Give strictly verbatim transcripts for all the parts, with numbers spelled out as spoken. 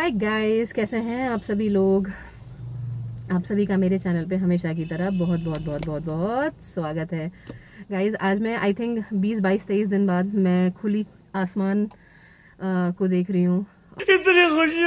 Hi guys, कैसे हैं आप सभी लोग। आप सभी का मेरे चैनल पे हमेशा की तरह बहुत बहुत बहुत बहुत बहुत स्वागत है गाइस। आज मैं आई थिंक बीस बाईस तेईस दिन बाद मैं खुली आसमान आ, को देख रही हूँ। इतनी खुशी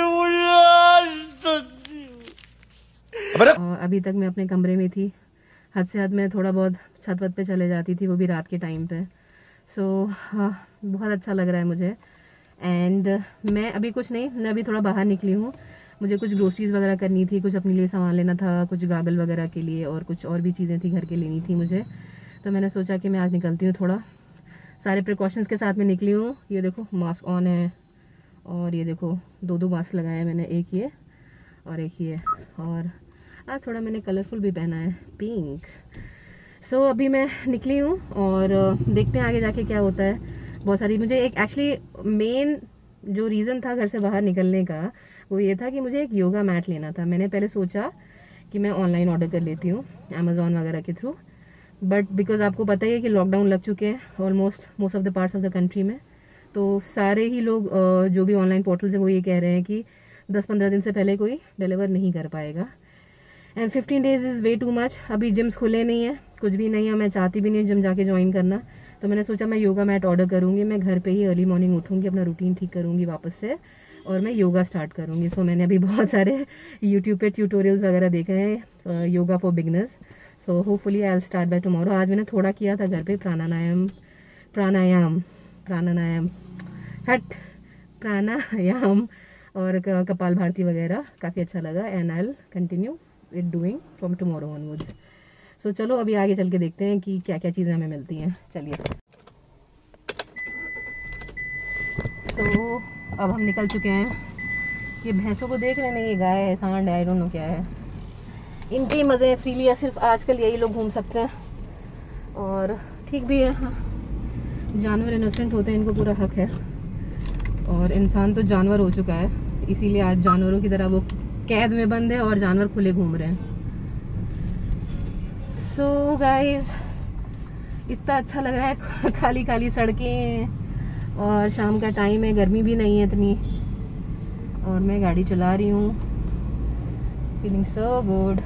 मुझे। अभी तक मैं अपने कमरे में थी, हद से हद में थोड़ा बहुत छत वत पे चले जाती थी, वो भी रात के टाइम पे। सो so, बहुत अच्छा लग रहा है मुझे। एंड uh, मैं अभी कुछ नहीं, मैं अभी थोड़ा बाहर निकली हूँ। मुझे कुछ ग्रोसरीज वगैरह करनी थी, कुछ अपने लिए सामान लेना था, कुछ गागल वगैरह के लिए, और कुछ और भी चीज़ें थी घर के लेनी थी मुझे। तो मैंने सोचा कि मैं आज निकलती हूँ, थोड़ा सारे प्रिकॉशंस के साथ में निकली हूँ। ये देखो मास्क ऑन है, और ये देखो दो दो मास्क लगाए हैं मैंने, एक ये और एक ये, और आज थोड़ा मैंने कलरफुल भी पहना है, पिंक। सो so, अभी मैं निकली हूँ और देखते हैं आगे जाके क्या होता है। बहुत सारी मुझे एक एक्चुअली मेन जो रीज़न था घर से बाहर निकलने का, वो ये था कि मुझे एक योगा मैट लेना था। मैंने पहले सोचा कि मैं ऑनलाइन ऑर्डर कर लेती हूँ अमेज़ॉन वगैरह के थ्रू, बट बिकॉज आपको पता ही है कि लॉकडाउन लग चुके हैं almost most of the parts of the country में। तो सारे ही लोग जो भी ऑनलाइन पोर्टल्स है वो ये कह रहे हैं कि दस पंद्रह दिन से पहले कोई डिलीवर नहीं कर पाएगा। And fifteen days is way too much. अभी जिम्स खुले नहीं है, कुछ भी नहीं है, मैं चाहती भी नहीं जिम जाके ज्वाइन करना। तो मैंने सोचा मैं योगा मैट ऑर्डर करूँगी, मैं घर पे ही अर्ली मॉर्निंग उठूँगी, अपना रूटीन ठीक करूँगी वापस से, और मैं योगा स्टार्ट करूँगी। सो so, मैंने अभी बहुत सारे यूट्यूब पे ट्यूटोरियल्स वगैरह देखे हैं yoga for beginners. So hopefully I will start by tomorrow. आज मैंने थोड़ा किया था घर पे प्राणायाम प्राणायाम प्राणायाम हट प्राणायाम और कपाल भारती वगैरह, काफ़ी अच्छा लगा। And I will continue it doing from tomorrow onwards. So चलो अभी आगे चल के देखते हैं कि क्या क्या चीज़ें हमें मिलती हैं। चलिए। सो so, अब हम निकल चुके हैं। ये भैंसों को देख रहे हैं, ये गाय है, सांड है, आई डोंट नो क्या है। इनके मज़े फ्रीली है, सिर्फ आजकल यही लोग घूम सकते हैं, और ठीक भी है। हाँ, जानवर इनोसेंट होते हैं, इनको पूरा हक है, और इंसान तो जानवर हो चुका है, इसीलिए आज जानवरों की तरह वो कैद में बंद है और जानवर खुले घूम रहे हैं। सो so, गाइस, इतना अच्छा लग रहा है, खाली खाली सड़कें, और शाम का टाइम है, गर्मी भी नहीं है इतनी, और मैं गाड़ी चला रही हूँ, फीलिंग सो गुड।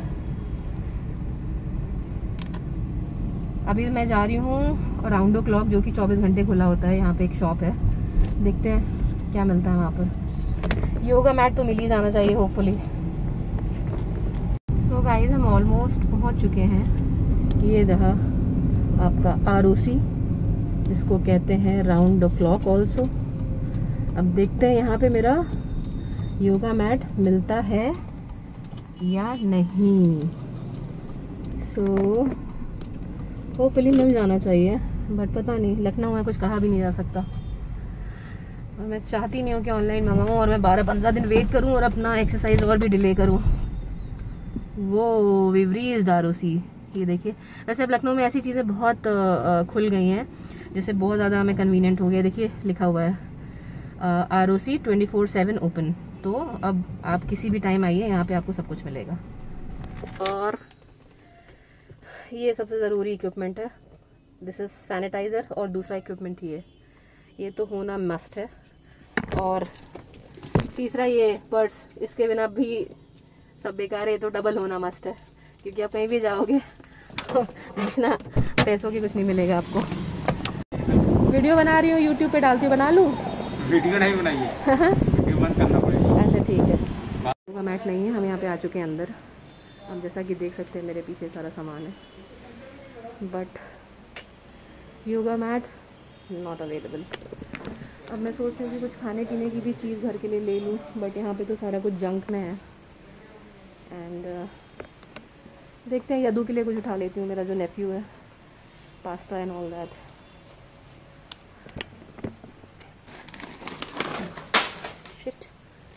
अभी मैं जा रही हूँ राउंड ओ क्लॉक, जो कि चौबीस घंटे खुला होता है। यहाँ पे एक शॉप है, देखते हैं क्या मिलता है वहाँ पर। योगा मैट तो मिल ही जाना चाहिए होपफुली। सो गाइस, हम ऑलमोस्ट पहुँच चुके हैं। ये रहा आपका आर ओ सी, जिसको कहते हैं राउंड द क्लॉक ऑल्सो। अब देखते हैं यहाँ पे मेरा योगा मैट मिलता है या नहीं। सो होपफुली मिल जाना चाहिए, बट पता नहीं, लखनऊ में कुछ कहा भी नहीं जा सकता, और मैं चाहती नहीं हूँ कि ऑनलाइन मंगाऊँ और मैं बारह पंद्रह दिन वेट करूँ और अपना एक्सरसाइज और भी डिले करूँ। वो विवरीज आर ओ सी, ये देखिए। वैसे अब लखनऊ में ऐसी चीज़ें बहुत खुल गई हैं जिससे बहुत ज़्यादा हमें कन्वीनियंट हो गया। देखिए लिखा हुआ है R O C twenty four seven open. तो अब आप किसी भी टाइम आइए, यहाँ पे आपको सब कुछ मिलेगा। और ये सबसे ज़रूरी इक्विपमेंट है, दिस इज सैनिटाइज़र, और दूसरा इक्विपमेंट ये ये तो होना मस्ट है। और तीसरा ये पर्स, इसके बिना भी सब बेकार है, तो डबल होना मस्ट है, क्योंकि आप कहीं भी जाओगे तो बिना पैसों के कुछ नहीं मिलेगा आपको। वीडियो बना रही हूँ, यूट्यूब पे डालती हूँ, बना लूँ? वीडियो नहीं बनाइए, वीडियो बंद करना पड़ेगा। अच्छा ठीक है। योगा मैट नहीं है, हम यहाँ पे आ चुके हैं अंदर। अब जैसा कि देख सकते हैं मेरे पीछे सारा सामान है, but yoga mat not available. अब मैं सोच रही हूँ कि कुछ खाने पीने की भी चीज़ घर के लिए ले लूँ, बट यहाँ पे तो सारा कुछ जंक में है। एंड uh, देखते हैं, यदू के लिए कुछ उठा लेती हूँ, मेरा जो नेफ्यू है, pasta and all that. Shit.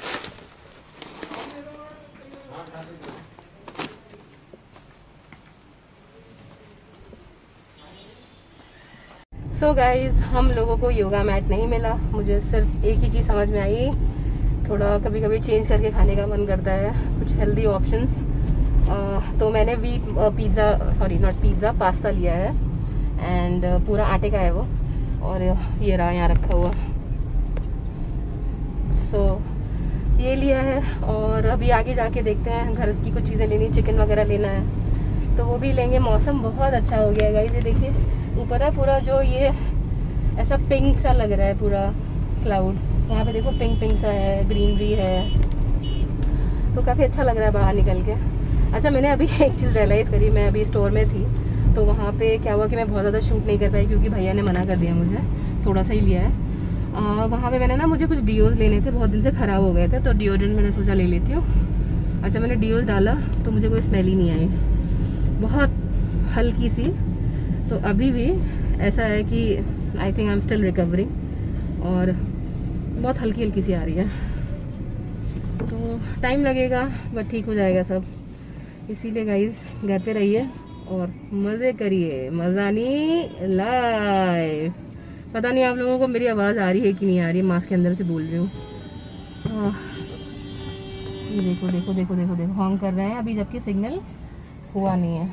So guys, हम लोगों को योगा मैट नहीं मिला। मुझे सिर्फ एक ही चीज़ समझ में आई, थोड़ा कभी कभी चेंज करके खाने का मन करता है, कुछ हेल्दी ऑप्शंस। uh, तो मैंने wheat pizza, sorry not pizza, pasta लिया है, एंड uh, पूरा आटे का है वो, और ये रहा यहाँ रखा हुआ। सो so, ये लिया है और अभी आगे जाके देखते हैं, घर की कुछ चीज़ें लेनी, चिकन वगैरह लेना है तो वो भी लेंगे। मौसम बहुत अच्छा हो गया है गाइस, ये देखिए ऊपर है पूरा जो ये ऐसा पिंक सा लग रहा है पूरा क्लाउड, यहाँ पे देखो पिंक पिंक सा है, ग्रीनरी है, तो काफ़ी अच्छा लग रहा है बाहर निकल के। अच्छा मैंने अभी एक चीज़ रियलाइज़ करी, मैं अभी स्टोर में थी तो वहाँ पे क्या हुआ कि मैं बहुत ज़्यादा शूट नहीं कर पाई क्योंकि भैया ने मना कर दिया, मुझे थोड़ा सा ही लिया है। आ, वहाँ पे मैंने ना मुझे कुछ डिओज लेने थे, बहुत दिन से ख़राब हो गए थे तो डिओड्रेंट मैंने सोचा ले लेती हूँ। अच्छा मैंने डिओज डाला तो मुझे कोई स्मेल ही नहीं आई, बहुत हल्की सी, तो अभी भी ऐसा है कि I think I am still recovering और बहुत हल्की हल्की सी आ रही है, तो टाइम लगेगा बट ठीक हो जाएगा सब। इसीलिए गाइज घर पे रहिए और मज़े करिए, मज़ानी लाइफ। पता नहीं आप लोगों को मेरी आवाज़ आ रही है कि नहीं आ रही है, मास्क के अंदर से बोल रही हूँ। ये देखो देखो देखो देखो देखो हॉन्ग कर रहे हैं अभी, जबकि सिग्नल हुआ नहीं है।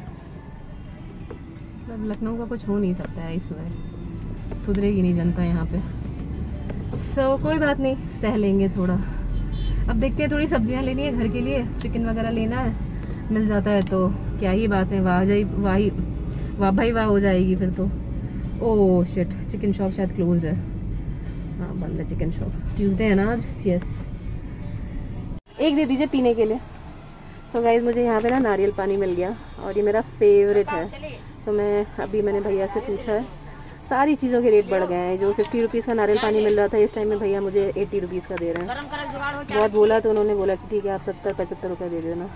मतलब लखनऊ का कुछ हो नहीं सकता है इसमें, सुधरेगी नहीं जनता यहाँ पे। सो so, कोई बात नहीं, सह लेंगे थोड़ा। अब देखते हैं, थोड़ी सब्जियाँ लेनी है घर के लिए, चिकन वगैरह लेना है, मिल जाता है तो क्या ही बात है, वाह जाई वाह ही वाह भाई वाह हो जाएगी फिर तो। ओह शिट, चिकन शॉप शायद क्लोज है, हाँ बंद है चिकन शॉप, ट्यूसडे है ना आज। यस, एक दे दीजिए पीने के लिए। तो गाइज मुझे यहाँ पे ना नारियल पानी मिल गया और ये मेरा फेवरेट है, तो मैं अभी मैंने भैया से पूछा है, सारी चीज़ों के रेट बढ़ गए हैं। जो फिफ्टी रुपीज़ का नारियल पानी मिल रहा था इस टाइम में भैया मुझे एट्टी रुपीज़ का दे रहे हैं। बहुत बोला तो उन्होंने बोला कि ठीक है आप सत्तर पचहत्तर रुपये दे देना।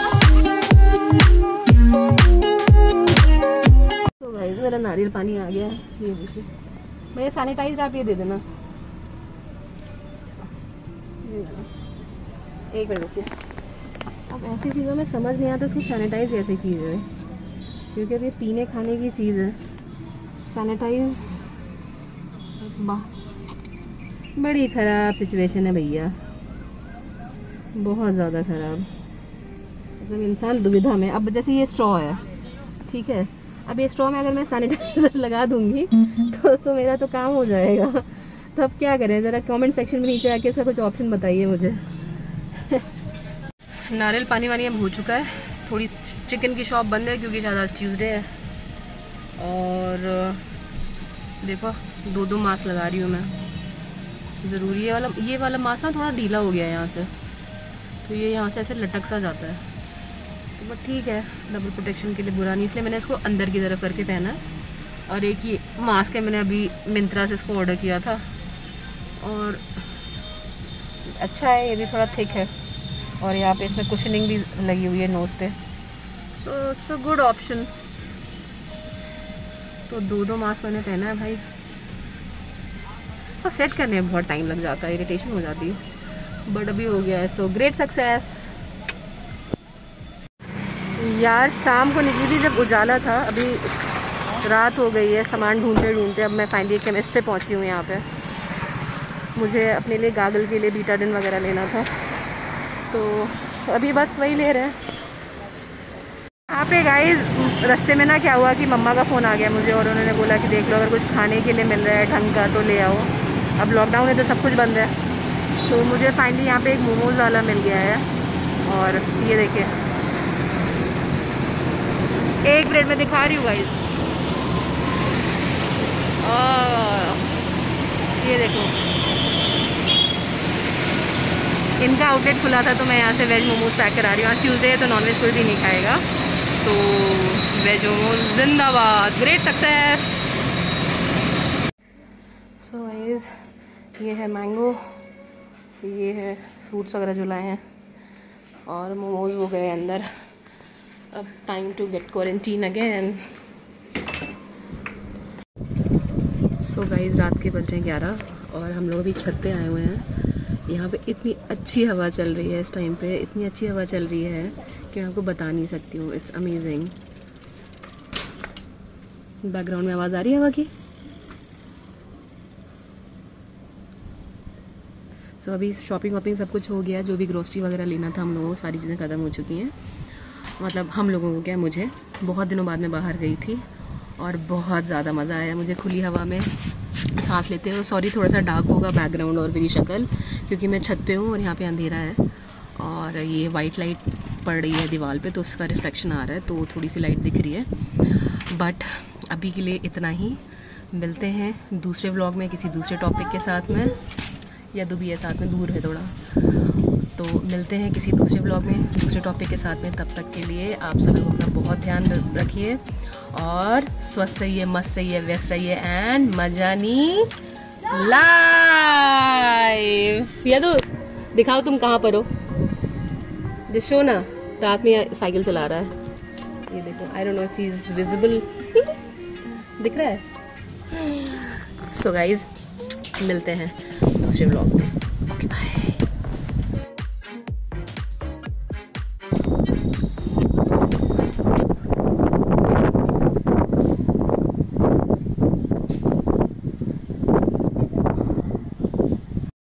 तो गाइस मेरा नारियल पानी आ गया है, ये देखिए। भैया सैनिटाइज आप ये दे देना, एक मिनट रुकिए। अब ऐसी चीज़ों में समझ नहीं आता इसको सैनिटाइज कैसे की जाए, क्योंकि अब ये पीने खाने की चीज़ है। सैनिटाइज, बड़ी ख़राब सिचुएशन है भैया, बहुत ज़्यादा ख़राब। मतलब इंसान दुविधा में। अब जैसे ये स्ट्रॉ है, ठीक है, अब ये स्ट्रॉ में अगर मैं सैनिटाइजर लगा दूंगी तो तो मेरा तो काम हो जाएगा। तो अब क्या करें, ज़रा कमेंट सेक्शन में नीचे आके इसका कुछ ऑप्शन बताइए मुझे। नारियल पानी वानी अब हो चुका है, थोड़ी चिकन की शॉप बंद है क्योंकि शायद आज ट्यूसडे है। और देखो दो दो मास्क लगा रही हूँ मैं, ज़रूरी है वाला। ये वाला मास्क ना थोड़ा ढीला हो गया है यहाँ से, तो ये यहाँ से ऐसे लटक सा जाता है, तो बट ठीक है, डबल प्रोटेक्शन के लिए बुरा नहीं, इसलिए मैंने इसको अंदर की तरफ करके पहना है। और एक ये मास्क है, मैंने अभी मिंत्रा से इसको ऑर्डर किया था और अच्छा है, ये भी थोड़ा थिक है और यहाँ पे इसमें कुशनिंग भी लगी हुई है नोज पे, तो इट्स अ गुड ऑप्शन। तो दो दो मास्क मैंने पहना है भाई, और सेट करने में बहुत टाइम लग जाता है, इरिटेशन हो जाती है, बट अभी हो गया है, सो ग्रेट सक्सेस। यार शाम को निकली थी जब उजाला था, अभी रात हो गई है, सामान ढूंढते ढूंढते अब मैं फाइनली केमिस्ट पे पहुंची हूँ। यहाँ पे मुझे अपने लिए गागल के लिए बीटाडिन वगैरह लेना था, तो अभी बस वही ले रहे हैं। यहाँ पे गाइस रास्ते में ना क्या हुआ कि मम्मा का फ़ोन आ गया मुझे और उन्होंने बोला कि देख लो अगर कुछ खाने के लिए मिल रहा है ढंग का तो ले आओ। अब लॉकडाउन है तो सब कुछ बंद है, तो मुझे फाइनली यहाँ पे एक मोमोज़ वाला मिल गया है। और ये देखिए एक प्लेट में दिखा रही हूँ गाइस, ये देखो इनका आउटलेट खुला था तो मैं यहाँ से वेज मोमोज पैक करा रही हूँ। आज ट्यूसडे है तो नॉनवेज कोई भी नहीं खाएगा, तो वेज मोमोज जिंदाबाद, ग्रेट सक्सेस। सो गाइस ये है मैंगो, ये है फ्रूट्स वगैरह जो लाए हैं और मोमोज हो गए अंदर। अब time to get quarantine again. So guys रात के बज रहे हैं ग्यारह और हम लोग अभी छत पे आए हुए हैं। यहाँ पे इतनी अच्छी हवा चल रही है इस टाइम पे, इतनी अच्छी हवा चल रही है कि मैं आपको बता नहीं सकती हूँ, इट्स अमेजिंग। बैकग्राउंड में आवाज़ आ रही है हवा की। सो so, अभी शॉपिंग वॉपिंग सब कुछ हो गया, जो भी ग्रोसरी वगैरह लेना था हम लोगों को सारी चीज़ें ख़त्म हो चुकी हैं। मतलब हम लोगों को क्या, मुझे बहुत दिनों बाद मैं बाहर गई थी और बहुत ज़्यादा मज़ा आया मुझे खुली हवा में सांस लेते हुए। सॉरी थोड़ा सा डार्क होगा बैकग्राउंड और मेरी शक्ल, क्योंकि मैं छत पे हूँ और यहाँ पे अंधेरा है और ये वाइट लाइट पड़ रही है दीवार पे तो उसका रिफ्लेक्शन आ रहा है, तो थोड़ी सी लाइट दिख रही है। बट अभी के लिए इतना ही, मिलते हैं दूसरे व्लॉग में किसी दूसरे टॉपिक के साथ में। या भी है साथ में, दूर है थोड़ा, तो मिलते हैं किसी दूसरे व्लॉग में दूसरे टॉपिक के साथ में। तब तक के लिए आप सब लोग अपना बहुत ध्यान रखिए और स्वस्थ रहिए, मस्त रहिए, व्यस्त रहिए एंड मजानी लाइफ। यदु दिखाओ तुम कहाँ पर हो, दिशो ना, रात में साइकिल चला रहा है, ये देखो। I don't know if he is visible, दिख रहा है। सो गाइज मिलते हैं दूसरे व्लॉग में, ओके बाय।